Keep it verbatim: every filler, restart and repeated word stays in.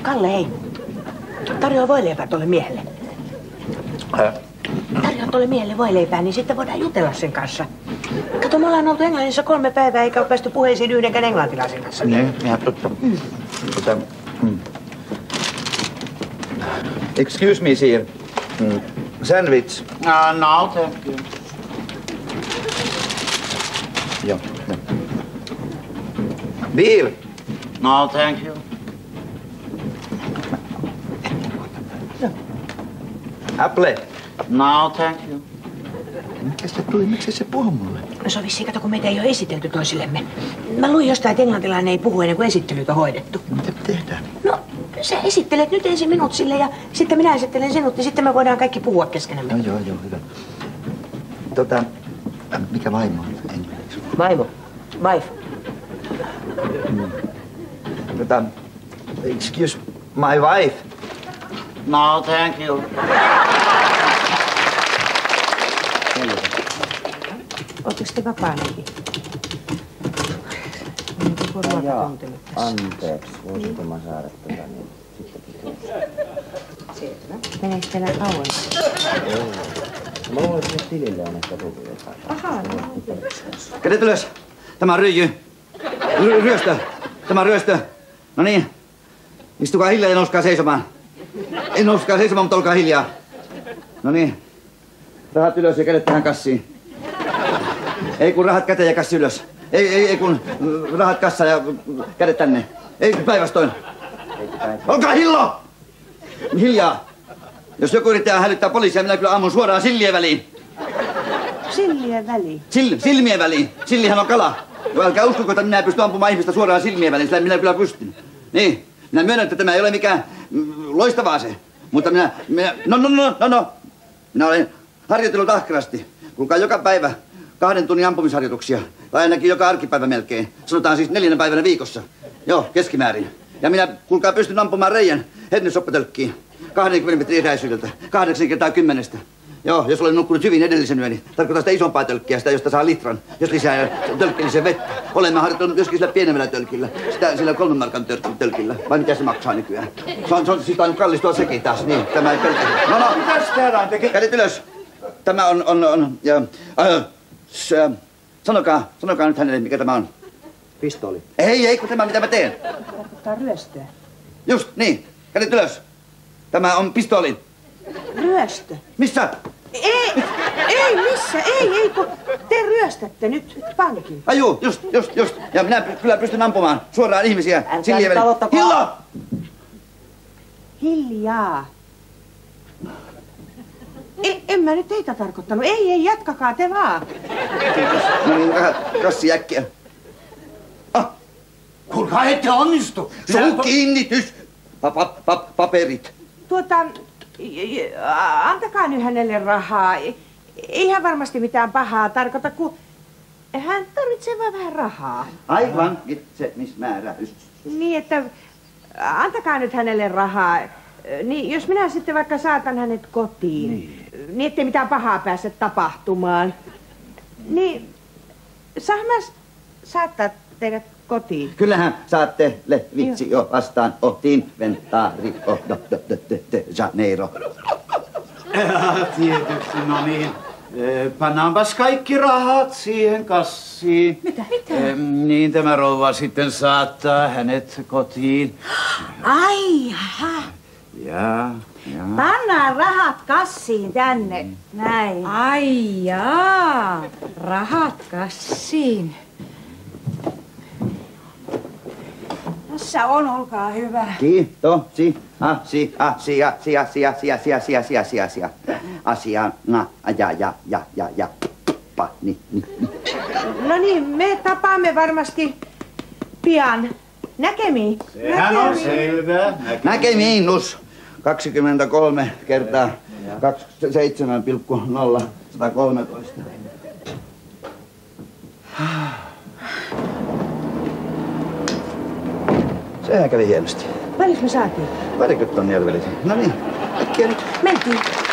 Kalle, hei. Tarjoa voileipää tuolle miehelle. Äh. Tarjoa tuolle miehelle voileipää, niin sitten voidaan jutella sen kanssa. Kato, me ollaan oltu Englannissa kolme päivää eikä ole päästy puheisiin yhdenkään englantilaisen kanssa. Niin, ihan totta. Mm. Tota, mm. Excuse me, sir. Mm. Sandwich. Uh, no, thank you. Joo, joo. Beer. No, thank you. Apple. No, thank you. Mikä se tuli? Miksi se puhu mulle? No se on vissiin, kato, kun meitä ei ole esitelty toisillemme. Mä luin jostain, että englantilainen ei puhu ennen kuin esittelyt on hoidettu. Mitä tehdään? No, sä esittelet nyt ensin minut sille ja sitten minä esittelen sinut, niin sitten me voidaan kaikki puhua keskenämme. No joo, joo, hyvä. Tota, mikä vaimo on englanniksi? Vaimo. Wife. Mm. Tota, excuse my wife. No, thank you. Oletteko te vapaanakin? Jaa, anteeksi. Voisinko mä saada tätä niin sitten Selvä. Meneekö teillä kauan? Ei. Mä luulen, että tilille on ehkä tullut jotain. Ahaa, no. Kädet ylös. Tämä on ryijy. Ry ryöstö. Tämä on ryöstö. No niin. Istukaa hiljaa ja nouskaa seisomaan. Ei nouskaa seisomaan, mutta olkaa hiljaa. No niin. Rahat ylös ja kädet tähän kassiin. Ei kun rahat käteen ja kassi ylös. Ei, ei, ei kun rahat kassa ja kädet tänne. Ei päinvastoin. Olkaa hillo! Hiljaa. Jos joku yrittää hälyttää poliisia, minä kyllä ammun suoraan sillien väliin. Sillien väliin? Sil, silmien väliin. Sillihän on kala. Älkää uskoko, että minä pystyn ampumaan ihmistä suoraan silmien väliin. Sillä minä kyllä pystyn. Niin. Minä myönnän, että tämä ei ole mikään loistavaa se. Mutta minä, minä... No, no, no, no, no. Minä olen harjoitellut ahkerasti. Kuulkaa joka päivä kahden tunnin ampumisharjoituksia. Tai ainakin joka arkipäivä melkein. Sanotaan siis neljänä päivänä viikossa. Joo, keskimäärin. Ja minä, kuulkaa, pystyn ampumaan reijän hernesoppatölkkiin. kaksikymmentä metrin etäisyydeltä. Kahdeksan kertaa kymmenestä. Joo, jos olen nukkunut hyvin edellisen yöni, tarkoittaa sitä isompaa tölkkiä, sitä josta saa litran, jos lisää tölkkillisen vettä. Olemme harjoittanut myöskin sillä pienemmällä tölkillä, sitä sillä kolmen markan tölkillä. Vai mitä se maksaa nykyään? Se on, se on siis tainnut kallistua sekin taas, niin, tämä ei pelkkä. No, no, mitäs täällä on tekee? Kädet ylös. Tämä on, on, on, ja, äh, s, äh, sanokaa, sanokaa nyt hänelle, mikä tämä on. Pistooli. Ei, ei, kun tämä, mitä mä teen. Ottaa ryöstöä. Just, niin, kädet ylös. Tämä on pistooli. Ryöstö? Missä? Ei, ei missä, ei, ei, kun te ryöstätte nyt pankin. Ai juu, just, just, just. Ja minä kyllä pystyn ampumaan suoraan ihmisiä. Älkää nyt aloittakaa. Hillo! Hiljaa. Ei, en mä nyt teitä tarkoittanut. Ei, ei, jatkakaa te vaan. Kiitos. No niin, vähän kassi äkkiä. Ah! Kuulkaa, ette onnistu. Suu kiinnitys! Pa, pa, pa, paperit. Tuota, antakaa nyt hänelle rahaa. Eihän varmasti mitään pahaa tarkoita, kun hän tarvitsee vaan vähän rahaa. Aivan itsemismääräys. Niin, että antakaa nyt hänelle rahaa. Niin, jos minä sitten vaikka saatan hänet kotiin, niin, niin ettei mitään pahaa pääse tapahtumaan, niin saanko mä saattaa teidät kotiin? Kyllähän saatte le vitsi jo vastaan. Otin ventaari, oh, do, do, do, do, de Janeiro. Tietysti, no niin. Pannaanpas kaikki rahat siihen kassiin. Mitä? Mitä? Ehm, niin tämä rouva sitten saattaa hänet kotiin. Ai, aha. Ja, ja. Pannaan rahat kassiin tänne. Näin. Ai jaa, rahat kassiin. Tässä on, olkaa hyvä. Kiitosi, asia, asia, asia, asia, asia, asia, asia, asia, asia, asia, asia, na, ja, ja, ja, ja, ja, pa, ni, ni, ni. No niin, me tapaamme varmasti pian. Näkemiin. Sehän on selvä. Näkemiin, nus. kaksikymmentäkolme kertaa seitsemän pilkku nolla sata kolmetoista. Sehän kävi hienosti. Paljonko me saatiin? Parikymmentä tonnia arvelisin. No niin, äkkiä nyt. Mentiin.